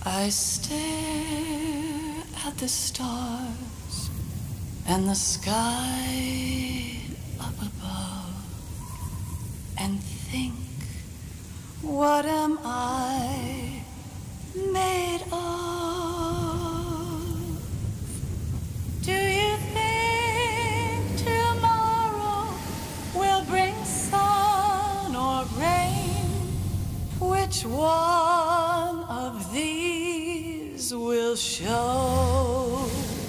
I stare at the stars and the sky up above and think, what am I made of? Do you think tomorrow will bring sun or rain? Which one of these will show?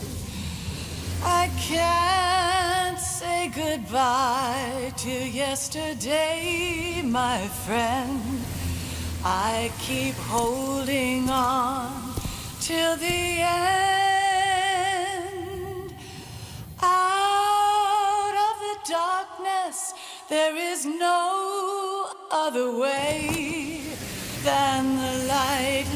I can't say goodbye to yesterday, my friend. I keep holding on till the end. Out of the darkness, there is no other way than the light